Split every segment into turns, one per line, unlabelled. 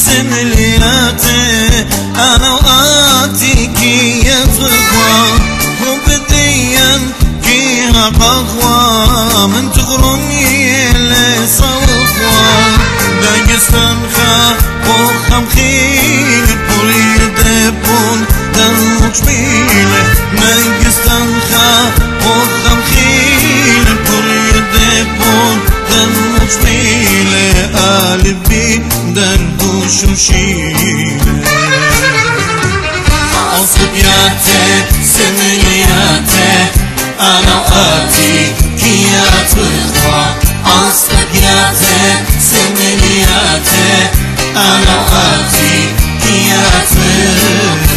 سملياتي أنا وآتيك يا فخوة وبديا كيها قهوة من تغرمي لصوخوة داقستان خا وخم خيل بولي دبون دموك بيلة داقستان خا وخم خيل بولي دبون دموك بيلة قلبي دربوش وشيلة عصبياتي سملياتي أنا وآتي كيا تخوة عصبياتي سملياتي أنا وآتي كيا تخوة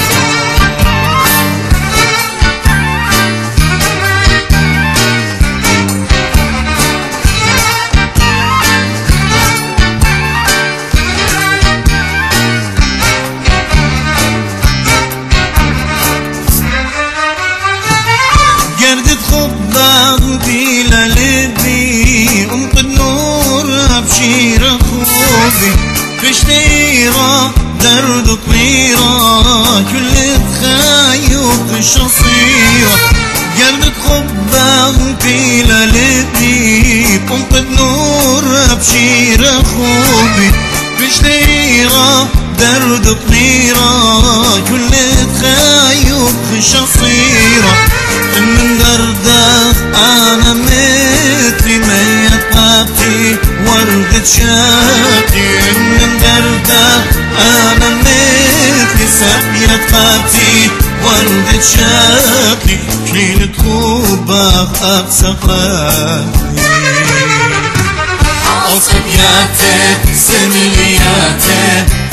قردت خباب بلا لبي انقد نور ابشير خوبي كشتيرة درد طويرة كل تخايب شصيرة قردت خباب بلا لبي انقد نور ابشير خوبي كشتيرة درد طويرة كل تخايب شصيرة من دردخ أنا مثلي ميت قابتي وردة شاقي من دردخ أنا مثلي سقيت قابتي وردة شاقي كليلة خوبك أقصى قابتي عصبياتي سملياتي